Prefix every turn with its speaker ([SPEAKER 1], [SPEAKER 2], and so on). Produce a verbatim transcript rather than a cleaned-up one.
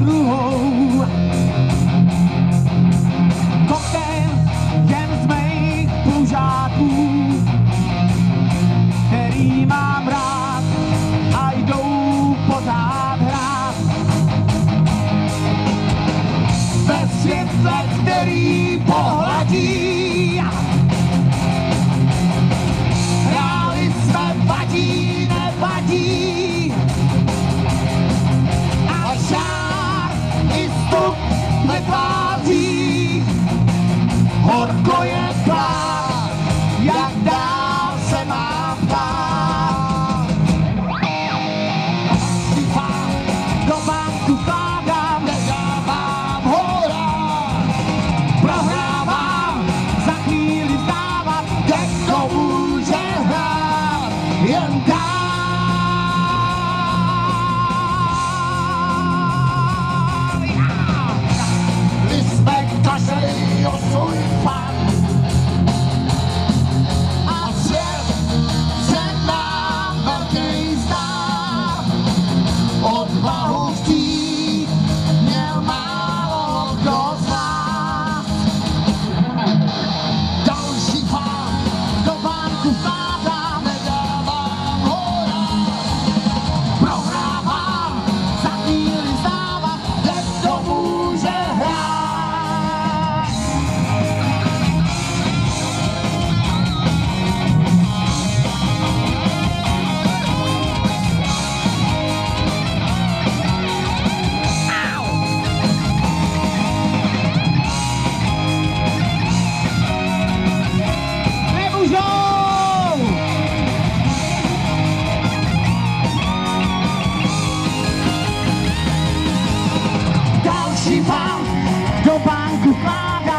[SPEAKER 1] druhou. Koktejl jen z mých plužáků, který mám rád a jdou pořád hrát. Ve světle, který pohladí, hráli jsme vadí, nevadí. A žár i stup netváří, horko je plán, jak dál se mám ptát. Šifám, do banku vkládám, nedávám hora. Prohrávám, za chvíli vstávat, kdo může hrát jen dál. My jsme každý o svůj plán. A svět se nám velký zdá. Odvahu chtít měl málo kdo z nás. Další fám, do banku vkládám, nedávám hora. Prohrávám, za chvíli vstávat, kdo může hrát. Nemůžou! Další fám, do banku vkládám.